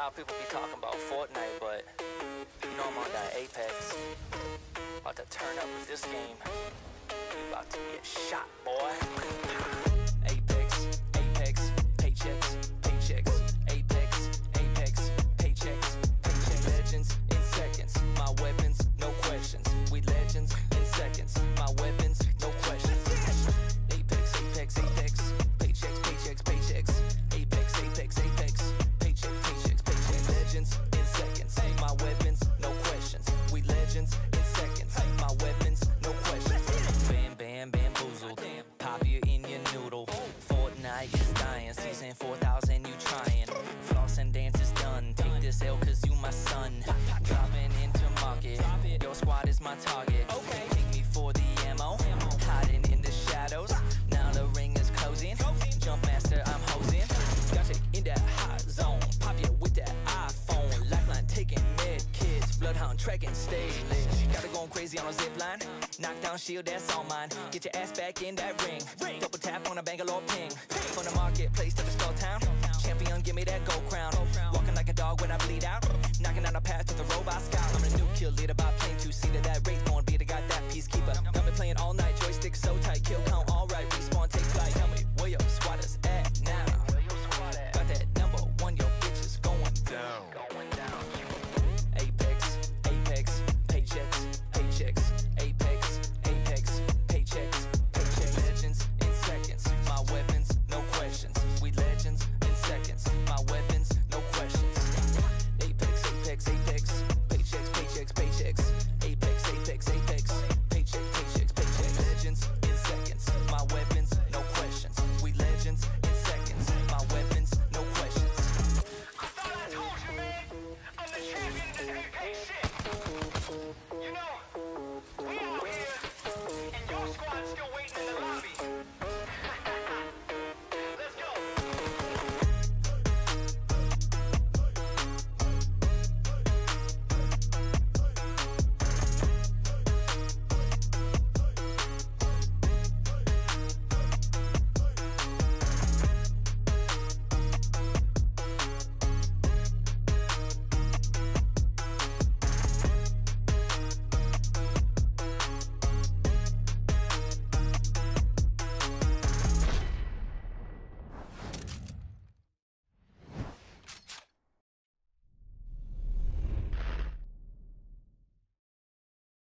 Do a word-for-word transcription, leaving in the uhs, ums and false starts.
lot of people be talking about Fortnite, but you know I'm on that Apex. About to turn up with this game. You about to get shot, boy. Apex, Apex, paychecks, paychecks. Apex, Apex, paychecks, paychecks. Legends in seconds, my weapons, no questions. We legends in seconds, my weapons, no questions. Apex, Apex, Apex, paychecks, paychecks, paychecks. Apex, Apex, Apex, paychecks, paychecks, paychecks. Legends in seconds, my weapons, no questions. We legends in seconds, my weapons, no questions. Bam, bam, bamboozled, pop you in your noodle. Fortnite is dying, season four thousand, you trying. Floss and dance is done, take this L cause you my son. Dropping into market, your squad is my target. Okay, take me for the ammo, hiding in the shadows. Now the ring is closing, jump master, I'm hosing. Got you in that hot zone, pop you with that iPhone. Lifeline taking med kids, bloodhound trekking, stay lit. Gotta go crazy on a zip line, knock down shield, that's all mine. Get your ass back in that ring, double tap on a Bangalore pin.